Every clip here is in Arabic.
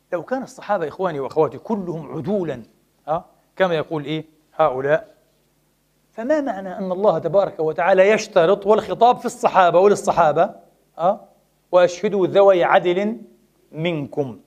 لو كان الصحابة إخواني وأخواتي كلهم عدولا كما يقول هؤلاء، فما معنى أن الله تبارك وتعالى يشترط، والخطاب في الصحابة وللصحابة وأشهدوا ذوي عدل منكم،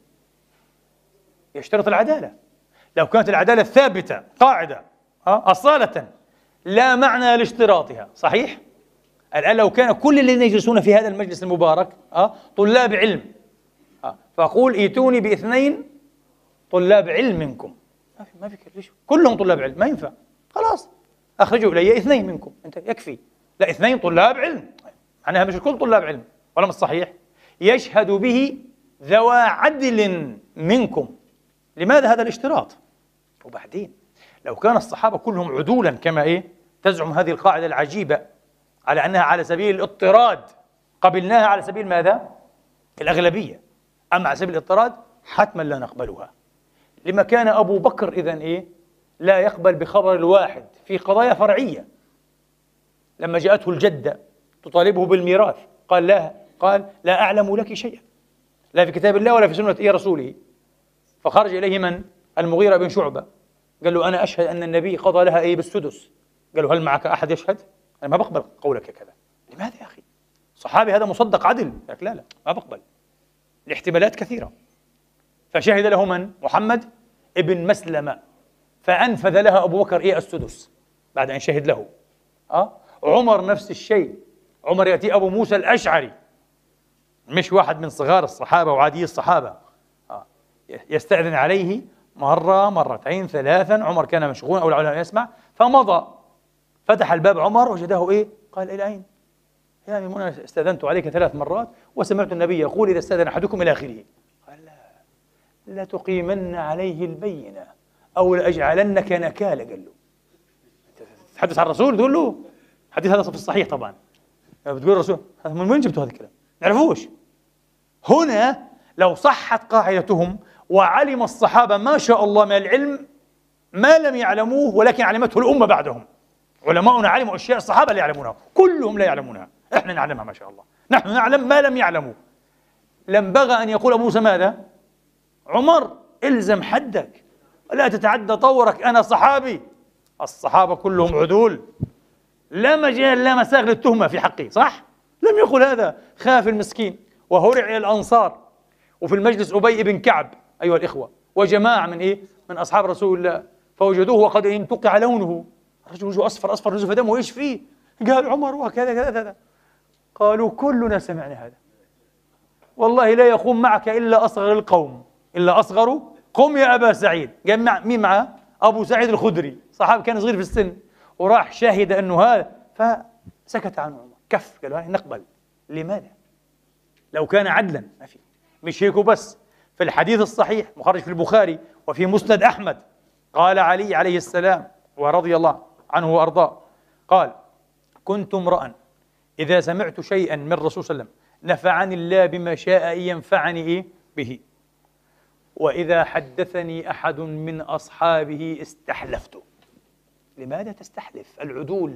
يشترط العدالة. لو كانت العدالة ثابتة قاعدة أصالة لا معنى لاشتراطها، صحيح؟ الآن لو كان كل الذين يجلسون في هذا المجلس المبارك طلاب علم، فأقول ائتوني باثنين طلاب علم منكم، ما في ليش كلهم طلاب علم؟ ما ينفع، خلاص أخرجوا إلي اثنين منكم، أنت يكفي. لا، اثنين طلاب علم، معناها مش الكل طلاب علم، ولا مش صحيح؟ يشهد به ذوى عدل منكم. لماذا هذا الاشتراط؟ وبعدين لو كان الصحابة كلهم عدولا كما تزعم هذه القاعدة العجيبة على أنها على سبيل الاضطراد، قبلناها على سبيل ماذا؟ الأغلبية. أما على سبيل الاضطراد حتما لا نقبلها. لما كان أبو بكر إذن لا يقبل بخبر الواحد في قضايا فرعية؟ لما جاءته الجدة تطالبه بالميراث قال لا أعلم لك شيئا، لا في كتاب الله ولا في سنة رسوله. فخرج إليه من؟ المغيرة بن شعبة، قال له أنا أشهد أن النبي قضى لها بالسدس. قال له هل معك أحد يشهد؟ أنا ما بقبل قولك كذا. لماذا يا أخي؟ صحابي هذا مصدق عدل. لا ما بقبل، الاحتمالات كثيرة. فشهد له من؟ محمد ابن مسلمة، فأنفذ لها أبو بكر السدس بعد أن شهد له. عمر نفس الشيء. عمر يأتي أبو موسى الأشعري، مش واحد من صغار الصحابة وعادي الصحابة، يستأذن عليه مرة مرتين ثلاثا. عمر كان مشغولا أو العلماء يسمع، فمضى فتح الباب عمر وجده قال إلى أين؟ يا ميمونة استأذنت عليك 3 مرات وسمعت النبي يقول إذا استأذن أحدكم إلى آخره. قال لا تقيمن عليه البينة أو لأجعلنك نكال. قال له تتحدث عن الرسول؟ تقول له حديث هذا في الصحيح طبعا، بتقول الرسول، من وين جبتوا هذا الكلام؟ نعرفوش. هنا لو صحت قاعدتهم وعلم الصحابة ما شاء الله من العلم ما لم يعلموه ولكن علمته الأمة بعدهم، علماؤنا علموا أشياء الصحابة لا يعلمونها، كلهم لا يعلمونها، إحنا نعلمها ما شاء الله، نحن نعلم ما لم يعلموا. لم بغى أن يقول أبو موسى ماذا؟ عمر إلزم حدك، لا تتعدى طورك، أنا صحابي. الصحابة كلهم عدول، لا مجال لا مساغ للتهمة في حقي، صح؟ لم يقل هذا، خاف المسكين وهرع إلى الأنصار. وفي المجلس أبي بن كعب أيها الإخوة وجماعة من أصحاب رسول الله، فوجدوه وقد انتقع لونه، رجل وجهه أصفر نزف دمه، إيش فيه؟ قال عمر وكذا كذا. قالوا كلنا سمعنا هذا، والله لا يقوم معك إلا أصغر القوم، إلا أصغر قم يا أبا سعيد. قال مين معه؟ أبو سعيد الخدري، صحابي كان صغير في السن، وراح شاهد أنه هذا، فسكت عنه عمر، كف، قالوا نقبل. لماذا؟ لو كان عدلا ما في. مش هيك بس، في الحديث الصحيح مخرج في البخاري وفي مسند أحمد، قال علي عليه السلام ورضي الله عنه وأرضاه، قال كنت امرأ إذا سمعت شيئا من الرسول صلى الله عليه وسلم نفعني الله بما شاء أن ينفعني به، وإذا حدثني أحد من أصحابه استحلفته. لماذا تستحلف؟ العدول،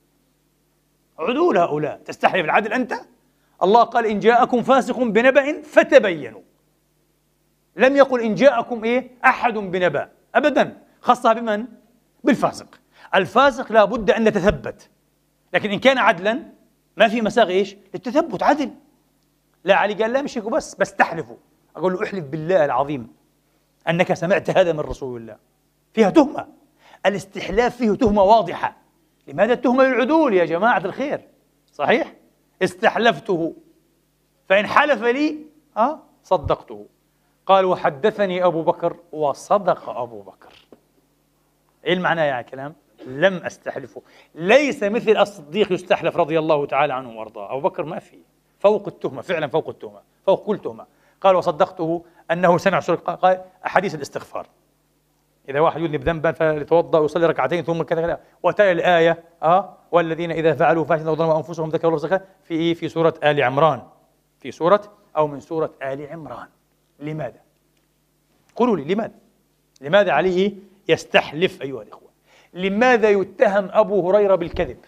عدول هؤلاء، تستحلف العدل أنت؟ الله قال إن جاءكم فاسق بنبأ فتبينوا، لم يقل إن جاءكم أحد بنبأ أبدا، خصها بمن؟ بالفاسق. الفاسق لا بد أن نتثبت، لكن إن كان عدلا ما في مساغ للتثبت، عدل. لا علي قال لا مش هيك بس تحلفوا. أقول له احلف بالله العظيم أنك سمعت هذا من رسول الله، فيها تهمة، الاستحلاف فيه تهمة واضحة. لماذا التهمة للعدول يا جماعة الخير؟ صحيح؟ استحلفته فإن حلف لي صدقته. قال وحدثني أبو بكر وصدق أبو بكر. إيه المعنى يا كلام؟ لم أستحلفه، ليس مثل الصديق يستحلف رضي الله تعالى عنه وارضاه. أبو بكر ما في، فوق التهمة، فعلا فوق التهمة، فوق كل تهمة. قال وصدقته أنه سمع قال أحاديث الاستغفار، إذا واحد يذنب ذنبا فليتوضأ ويصلي ركعتين ثم كذا وتلا الآية والذين إذا فعلوا فاحشة وظلموا أنفسهم ذكروا الله في سورة آل عمران، في سورة أو من سورة آل عمران. لماذا؟ قولوا لي لماذا عليه يستحلف أيها الإخوة؟ لماذا يتهم أبو هريرة بالكذب؟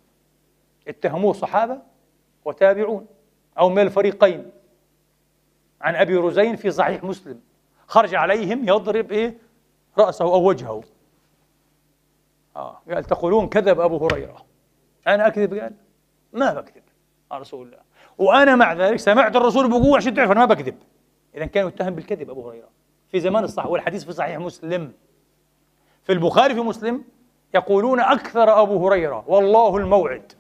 اتهموه صحابة وتابعون أو من الفريقين. عن أبي رزين في صحيح مسلم خرج عليهم يضرب إيه؟ رأسه أو وجهه. قال تقولون كذب أبو هريرة. أنا أكذب؟ قال ما بكذب على رسول الله، وأنا مع ذلك سمعت الرسول بقوة عشان تعرف أنا ما بكذب. إذا كان يتهم بالكذب أبو هريرة في زمان الصحابة، والحديث في صحيح مسلم، في البخاري في مسلم، يقولون أكثر أبو هريرة والله الموعد،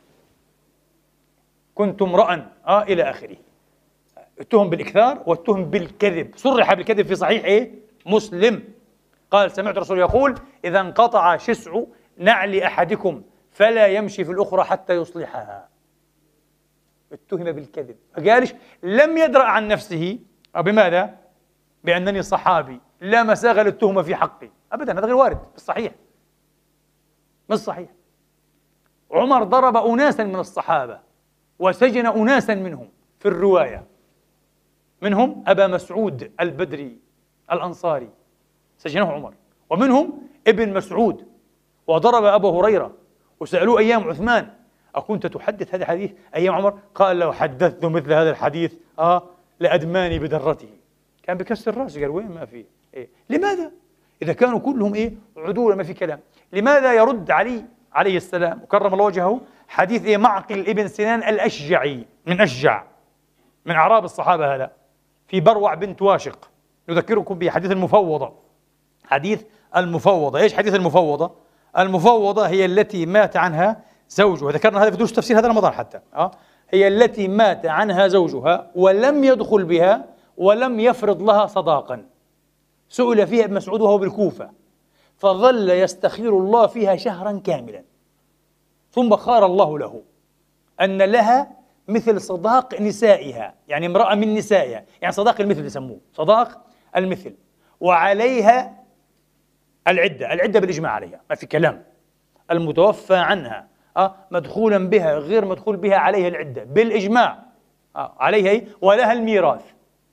كنت امرأ إلى آخره. اتهم بالإكثار واتهم بالكذب، صرح بالكذب في صحيح إيه؟ مسلم. قال سمعت الرسول يقول إذا انقطع شسع نعل أحدكم فلا يمشي في الأخرى حتى يصلحها. اتهم بالكذب، فقالش لم يدرأ عن نفسه بماذا؟ بأنني صحابي لا مساغ للتهمة في حقي أبدا، هذا غير وارد، مش صحيح، مش صحيح. عمر ضرب أناسا من الصحابة وسجن أناسا منهم في الرواية، منهم أبا مسعود البدري الأنصاري سجنه عمر، ومنهم ابن مسعود، وضرب أبا هريرة، وسألوه أيام عثمان أكنت تحدث هذا الحديث أيام عمر؟ قال لو حدثت مثل هذا الحديث لأدماني بدرته. كان بكسر راسه، قال وين ما في إيه؟ لماذا؟ إذا كانوا كلهم إيه؟ عدول ما في كلام، لماذا يرد علي عليه السلام وكرم الله وجهه حديث إيه؟ معقل ابن سنان الأشجعي، من أشجع من أعراب الصحابة، هذا في بروع بنت واشق. نذكركم بحديث المفوضة. حديث المفوضة، إيش حديث المفوضة؟ المفوضة هي التي مات عنها زوجها، ذكرنا هذا في دروس تفسير هذا رمضان حتى. هي التي مات عنها زوجها ولم يدخل بها ولم يفرض لها صداقا. سئل فيها ابن مسعود وهو بالكوفة، فظل يستخير الله فيها شهرا كاملا، ثم خار الله له أن لها مثل صداق نسائها، يعني امرأة من نسائها، يعني صداق المثل يسموه صداق المثل، وعليها العدة بالإجماع عليها ما في كلام، المتوفى عنها مدخولا بها غير مدخول بها عليها العدة بالإجماع، عليها ولها الميراث.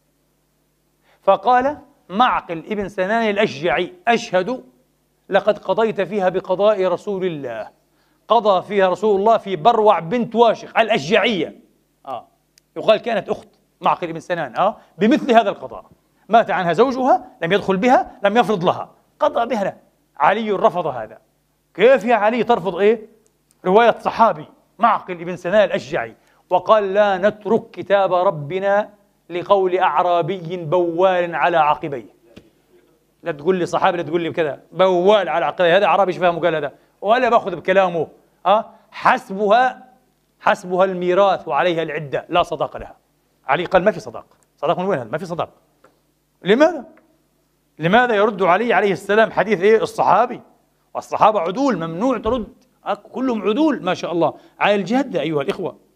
فقال معقل ابن سنان الأشجعي أشهد لقد قضيت فيها بقضاء رسول الله، قضى فيها رسول الله في بروع بنت واشق الأشجعية، يقال كانت أخت معقل ابن سنان بمثل هذا القضاء، مات عنها زوجها لم يدخل بها لم يفرض لها، قضى بها. علي رفض هذا. كيف يا علي ترفض إيه؟ رواية صحابي معقل ابن سنان الأشجعي، وقال لا نترك كتاب ربنا لقول أعرابي بوال على عقبيه. لا تقول لي صحابي، لا تقول لي كذا بوال على عقبيه، هذا أعرابي ايش فاهمه قال هذا، ولا باخذ بكلامه. حسبها الميراث وعليها العدة لا صداق لها. علي قال ما في صداق من وين هذا؟ ما في صداق. لماذا يرد علي عليه السلام حديث إيه؟ الصحابي، والصحابة عدول، ممنوع ترد، كلهم عدول ما شاء الله على الجهاد أيها الإخوة.